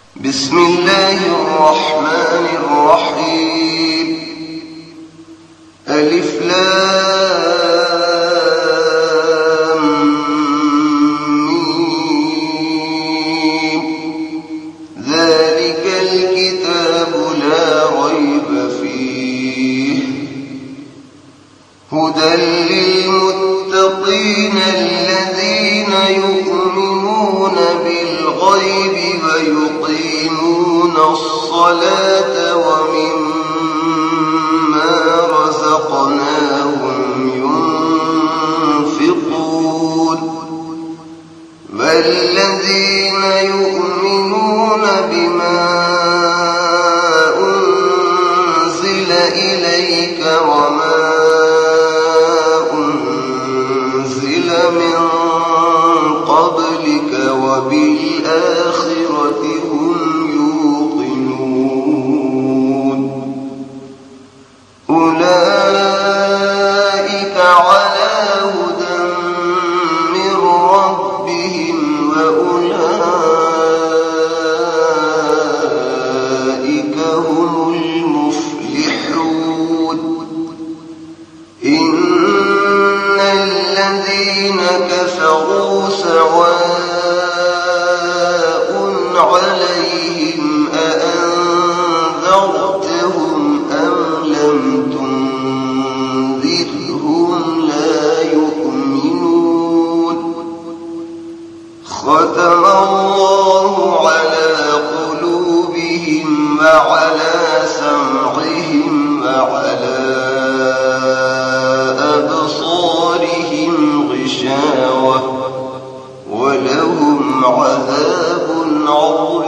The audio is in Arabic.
بسم الله الرحمن الرحيم. ألف لام ميم. ذلك الكتاب لا ريب فيه هدى للمتقين الذين يؤمنون بالغيب ويقيمون الصلاة ومما رزقناهم ينفقون والذين يؤمنون بما أنزل إليك وما أنزل من قبلك وبالآخرة هم يوقنون أولئك على هدى من ربهم وأولئك هم المفلحون. إن الذين كفروا سواء عليهم أأنذرتهم أم لم تنذرهم لا يؤمنون. ختم الله على قلوبهم وعلى سمعهم وعلى أبصارهم غشاوة ولهم عذاب عظيم.